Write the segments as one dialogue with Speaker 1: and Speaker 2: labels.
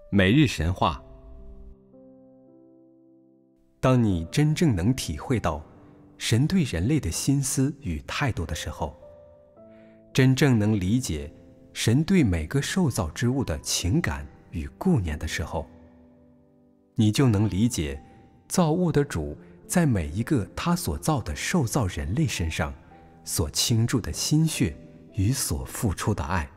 Speaker 1: 每日神话。当你真正能体会到神对人类的心思与态度的时候，真正能理解神对每个受造之物的情感与顾念的时候，你就能理解造物的主在每一个他所造的受造人类身上所倾注的心血与所付出的爱。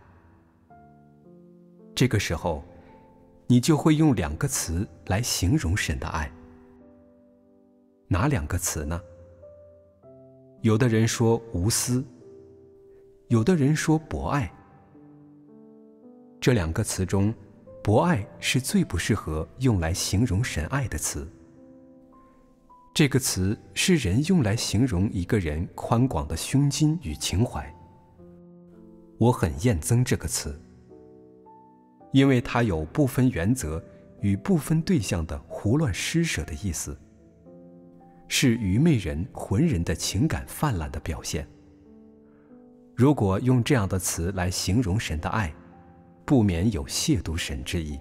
Speaker 1: 这个时候，你就会用2个词来形容神的爱。哪2个词呢？有的人说无私，有的人说博爱。这2个词中，博爱是最不适合用来形容神爱的词。这个词是人用来形容一个人宽广的胸襟与情怀。我很厌憎这个词，因为它有不分原则与不分对象的胡乱施舍的意思，是愚昧人浑人的情感泛滥的表现。如果用这样的词来形容神的爱，不免有亵渎神之意。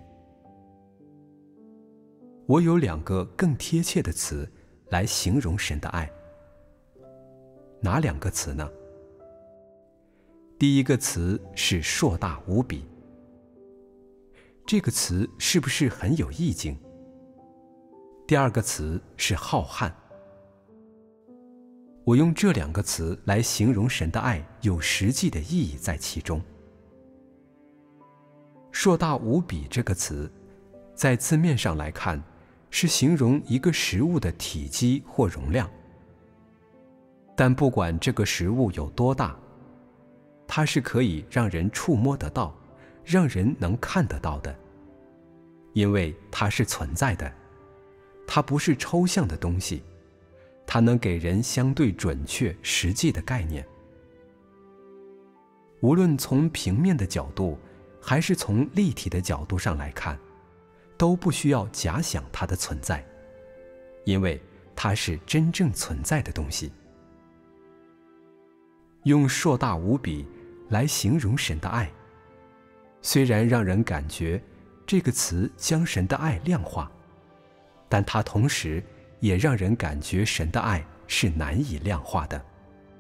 Speaker 1: 我有2个更贴切的词来形容神的爱。哪2个词呢？第一个词是硕大无比。这个词是不是很有意境？第2个词是浩瀚。我用这2个词来形容神的爱，有实际的意义在其中。硕大无比这个词，在字面上来看，是形容一个食物的体积或容量。但不管这个食物有多大，它是可以让人触摸得到，让人能看得到的，因为它是存在的，它不是抽象的东西，它能给人相对准确实际的概念。无论从平面的角度还是从立体的角度上来看，都不需要假想它的存在，因为它是真正存在的东西。用硕大无比来形容神的爱，虽然让人感觉这个词将神的爱量化，但它同时也让人感觉神的爱是难以量化的。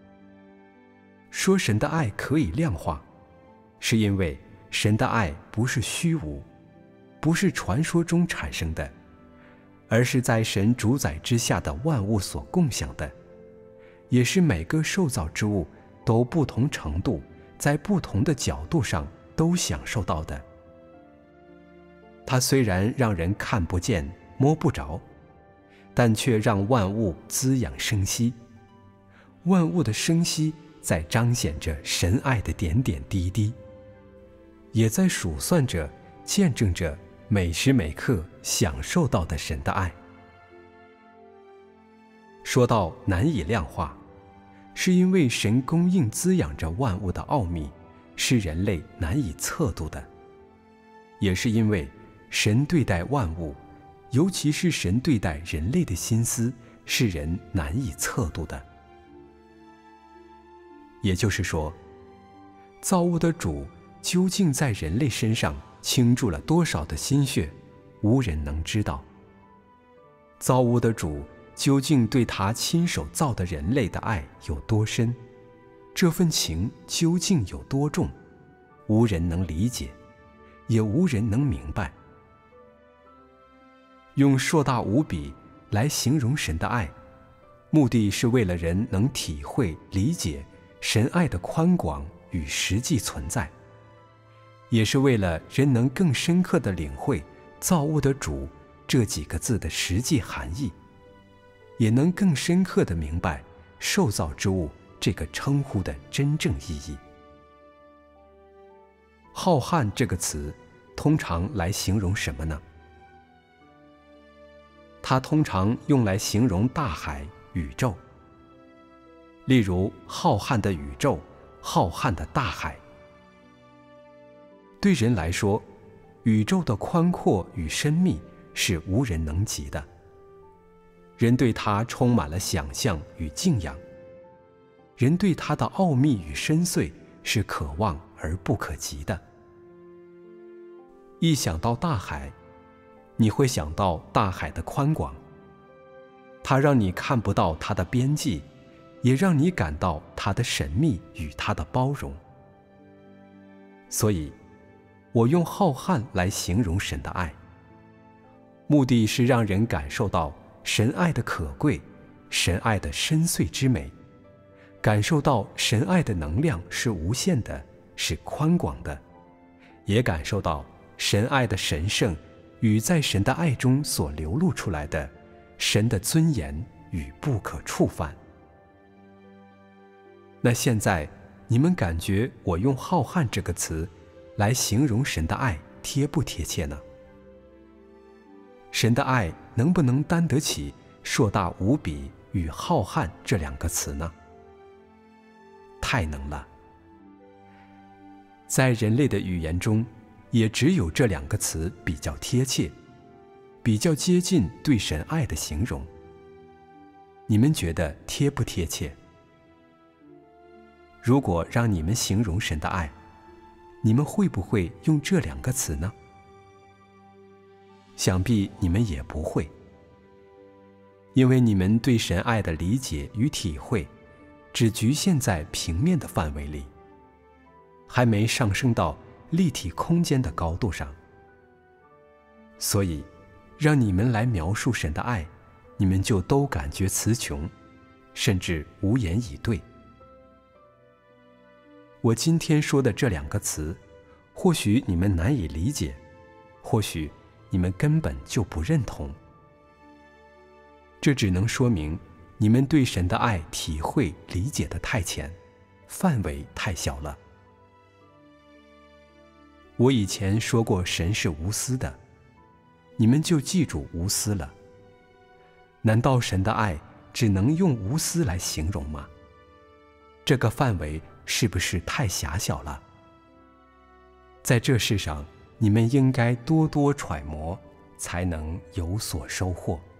Speaker 1: 说神的爱可以量化，是因为神的爱不是虚无，不是传说中产生的，而是在神主宰之下的万物所共享的，也是每个受造之物都不同程度，在不同的角度上都享受到的。它虽然让人看不见摸不着，但却让万物滋养生息。万物的生息在彰显着神爱的点点滴滴，也在数算着见证着每时每刻享受到的神的爱。说到难以量化，是因为神供应滋养着万物的奥秘是人类难以测度的，也是因为神对待万物，尤其是神对待人类的心思是人难以测度的。也就是说，造物的主究竟在人类身上倾注了多少的心血，无人能知道。造物的主究竟对他亲手造的人类的爱有多深，这份情究竟有多重，无人能理解，也无人能明白。用硕大无比来形容神的爱，目的是为了人能体会理解神爱的宽广与实际存在，也是为了人能更深刻地领会造物的主这几个字的实际含义，也能更深刻地明白受造之物这个称呼的真正意义。浩瀚这个词通常来形容什么呢？它通常用来形容大海、宇宙。例如浩瀚的宇宙，浩瀚的大海。对人来说，宇宙的宽阔与深密是无人能及的，人对它充满了想象与敬仰，人对它的奥秘与深邃是可望而不可及的。一想到大海， 你会想到大海的宽广，它让你看不到它的边际，也让你感到它的神秘与它的包容。所以，我用浩瀚来形容神的爱，目的是让人感受到神爱的可贵，神爱的深邃之美，感受到神爱的能量是无限的，是宽广的，也感受到神爱的神圣与在神的爱中所流露出来的神的尊严与不可触犯。那现在你们感觉我用浩瀚这个词来形容神的爱贴不贴切呢？神的爱能不能担得起硕大无比与浩瀚这两个词呢？太能了。在人类的语言中，也只有这两个词比较贴切，比较接近对神爱的形容。你们觉得贴不贴切？如果让你们形容神的爱，你们会不会用这两个词呢？想必你们也不会，因为你们对神爱的理解与体会只局限在平面的范围里，还没上升到立体空间的高度上。所以，让你们来描述神的爱，你们就都感觉词穷，甚至无言以对。我今天说的这两个词，或许你们难以理解，或许你们根本就不认同。这只能说明你们对神的爱体会理解得太浅，范围太小了。我以前说过神是无私的，你们就记住无私了。难道神的爱只能用无私来形容吗？这个范围是不是太狭小了？在这世上，你们应该多多揣摩，才能有所收获。